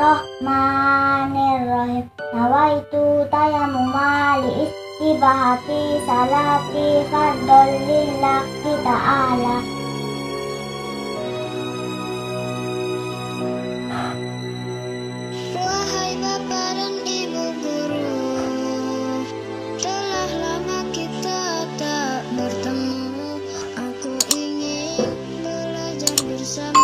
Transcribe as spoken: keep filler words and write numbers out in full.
Bismillahirrahmanirrahim. Nawaitu tayammuma li istibahati salati fardhol lillahi ta'ala. Wahai Bapak dan Ibu guru, telah lama kita tak bertemu. Aku ingin belajar bersama.